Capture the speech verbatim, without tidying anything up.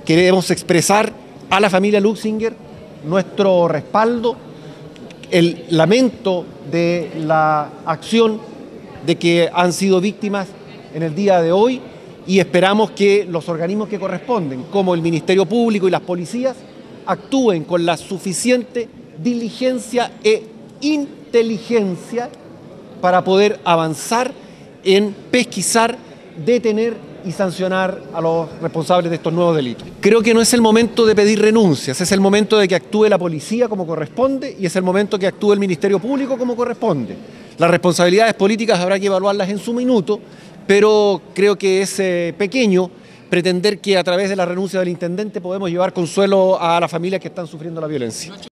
queremos expresar a la familia Luxinger nuestro respaldo, el lamento de la acción de que han sido víctimas en el día de hoy, y esperamos que los organismos que corresponden, como el Ministerio Público y las policías, actúen con la suficiente diligencia e inteligencia para poder avanzar en pesquisar, detener y sancionar a los responsables de estos nuevos delitos. Creo que no es el momento de pedir renuncias, es el momento de que actúe la policía como corresponde y es el momento que actúe el Ministerio Público como corresponde. Las responsabilidades políticas habrá que evaluarlas en su minuto, pero creo que es eh, pequeño pretender que a través de la renuncia del intendente podemos llevar consuelo a las familias que están sufriendo la violencia.